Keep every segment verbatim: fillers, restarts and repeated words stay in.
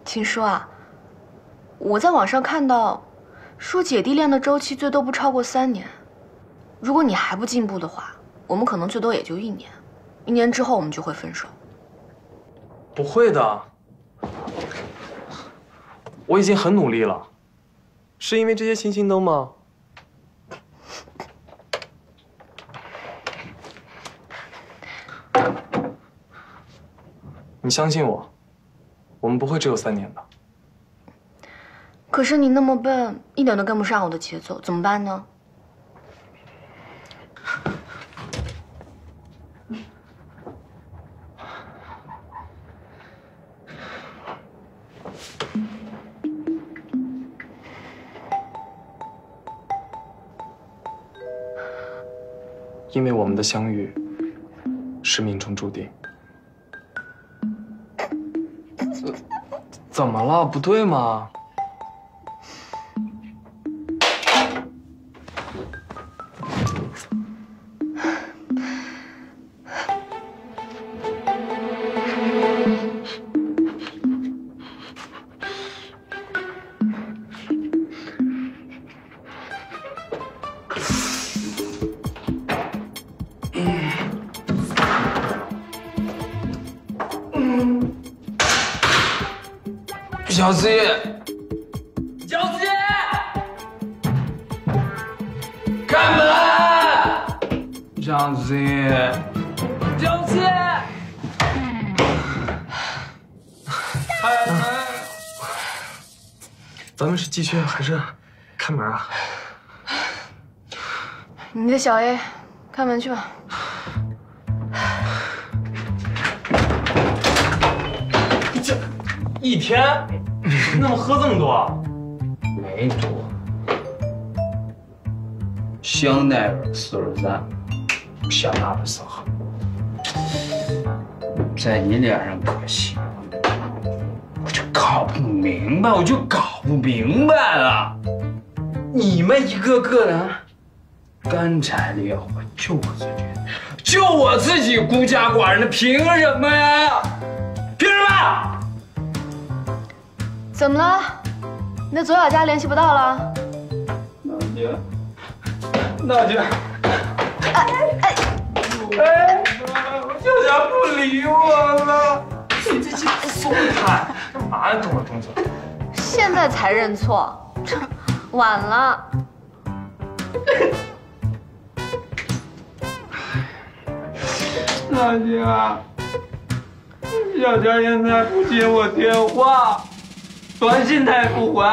秦叔啊，我在网上看到，说姐弟恋的周期最多不超过三年。如果你还不进步的话，我们可能最多也就一年，一年之后我们就会分手。 不会的，我已经很努力了。是因为这些星星灯吗？你相信我，我们不会只有三年的。 可是你那么笨，一点都跟不上我的节奏，怎么办呢？ 因为我们的相遇是命中注定。怎么了？不对吗？小七，小七，开门！小七，小七，开门！咱们是继续还是开门啊？ 你的小 A， 开门去吧。 这一天？那么喝这么多？ 没多，香奈儿四十三，下大的时候，在你脸上可惜了，我就搞不明白，我就搞不明白了，你们一个个的干柴烈火，就我自己，就我自己孤家寡人的，凭什么呀？凭什么？ 怎么了？你的左小佳联系不到了？ 娜姐，娜姐， 哎哎哎，小佳不理我了。 你这这松开，干嘛呀？动了动作。 现在才认错，晚了。 娜姐，小佳现在不接我电话。短信他也不回，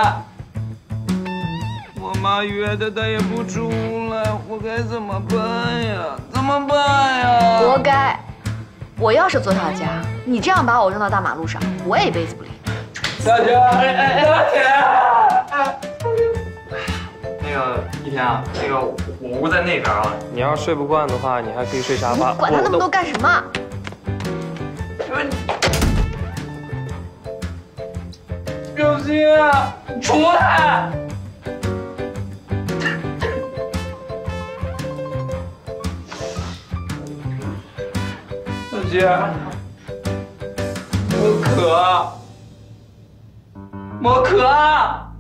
我妈约的他也不出来，我该怎么办呀？怎么办呀？ 活该！我要是左小佳，你这样把我扔到大马路上，我也一辈子不理你。 大姐，哎哎，大姐， 哎，那个一天啊，那个我屋在那边啊，你要睡不惯的话，你还可以睡沙发。 你管他那么多干什么？ 小新，出来！小新，我渴，我渴。